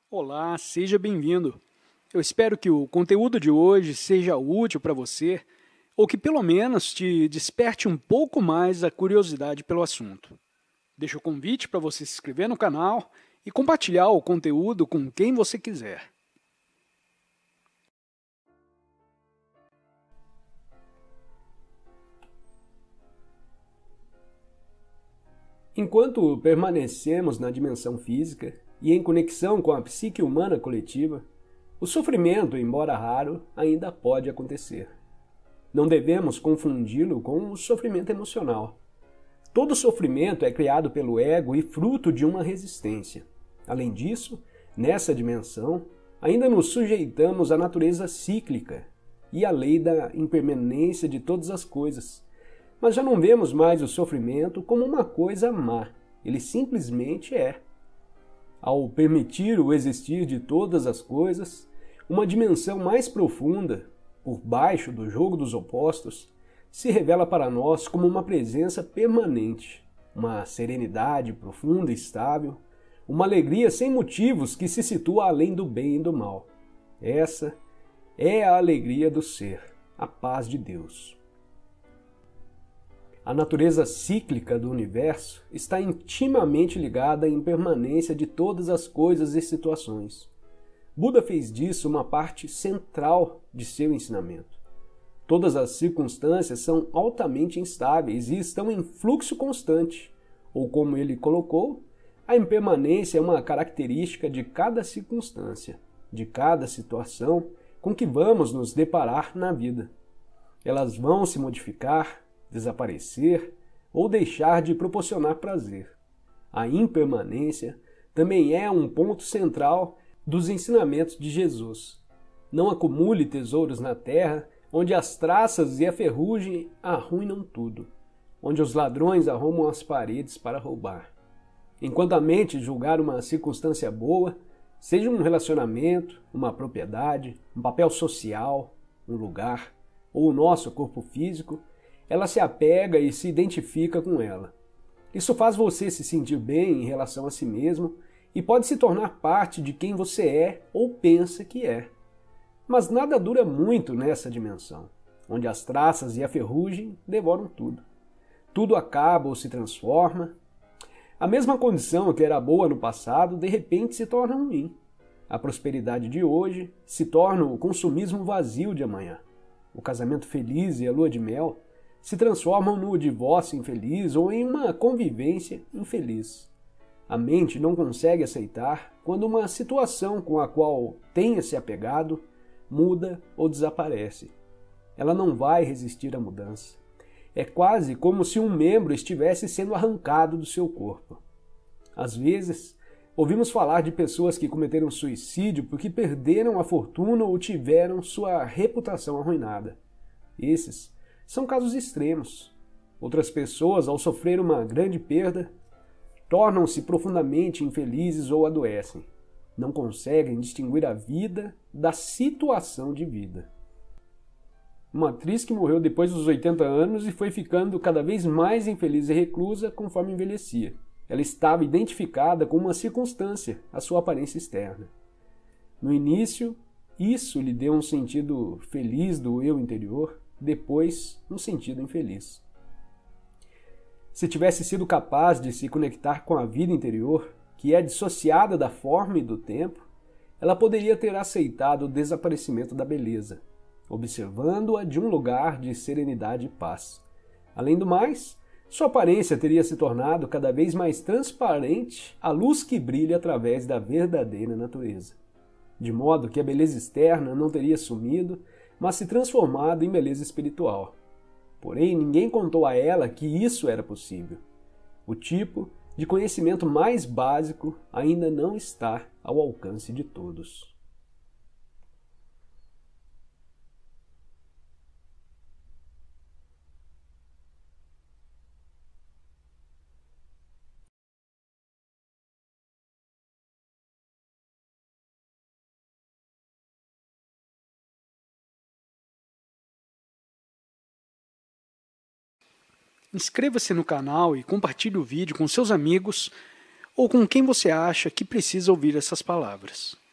Olá, seja bem-vindo. Eu espero que o conteúdo de hoje seja útil para você ou que pelo menos te desperte um pouco mais a curiosidade pelo assunto. Deixo o convite para você se inscrever no canal e compartilhar o conteúdo com quem você quiser. Enquanto permanecemos na dimensão física e em conexão com a psique humana coletiva, o sofrimento, embora raro, ainda pode acontecer. Não devemos confundi-lo com o sofrimento emocional. Todo sofrimento é criado pelo ego e fruto de uma resistência. Além disso, nessa dimensão, ainda nos sujeitamos à natureza cíclica e à lei da impermanência de todas as coisas. Mas já não vemos mais o sofrimento como uma coisa má, ele simplesmente é. Ao permitir o existir de todas as coisas, uma dimensão mais profunda, por baixo do jogo dos opostos, se revela para nós como uma presença permanente, uma serenidade profunda e estável, uma alegria sem motivos que se situa além do bem e do mal. Essa é a alegria do ser, a paz de Deus. A natureza cíclica do universo está intimamente ligada à impermanência de todas as coisas e situações. Buda fez disso uma parte central de seu ensinamento. Todas as circunstâncias são altamente instáveis e estão em fluxo constante, ou como ele colocou, a impermanência é uma característica de cada circunstância, de cada situação com que vamos nos deparar na vida. Elas vão se modificar, desaparecer ou deixar de proporcionar prazer. A impermanência também é um ponto central dos ensinamentos de Jesus. Não acumule tesouros na terra, onde as traças e a ferrugem arruinam tudo, onde os ladrões arrumam as paredes para roubar. Enquanto a mente julgar uma circunstância boa, seja um relacionamento, uma propriedade, um papel social, um lugar, ou o nosso corpo físico, ela se apega e se identifica com ela. Isso faz você se sentir bem em relação a si mesmo e pode se tornar parte de quem você é ou pensa que é. Mas nada dura muito nessa dimensão, onde as traças e a ferrugem devoram tudo. Tudo acaba ou se transforma. A mesma condição que era boa no passado, de repente se torna ruim. A prosperidade de hoje se torna o consumismo vazio de amanhã. O casamento feliz e a lua de mel se transformam no divórcio infeliz ou em uma convivência infeliz. A mente não consegue aceitar quando uma situação com a qual tenha se apegado muda ou desaparece. Ela não vai resistir à mudança. É quase como se um membro estivesse sendo arrancado do seu corpo. Às vezes, ouvimos falar de pessoas que cometeram suicídio porque perderam a fortuna ou tiveram sua reputação arruinada. Esses são casos extremos. Outras pessoas, ao sofrer uma grande perda, tornam-se profundamente infelizes ou adoecem. Não conseguem distinguir a vida da situação de vida. Uma atriz que morreu depois dos 80 anos e foi ficando cada vez mais infeliz e reclusa conforme envelhecia. Ela estava identificada com uma circunstância, a sua aparência externa. No início, isso lhe deu um sentido feliz do eu interior, depois um sentido infeliz. Se tivesse sido capaz de se conectar com a vida interior, que é dissociada da forma e do tempo, ela poderia ter aceitado o desaparecimento da beleza, observando-a de um lugar de serenidade e paz. Além do mais, sua aparência teria se tornado cada vez mais transparente à luz que brilha através da verdadeira natureza, de modo que a beleza externa não teria sumido, mas se transformado em beleza espiritual. Porém, ninguém contou a ela que isso era possível. O tipo de conhecimento mais básico ainda não está ao alcance de todos. Inscreva-se no canal e compartilhe o vídeo com seus amigos ou com quem você acha que precisa ouvir essas palavras.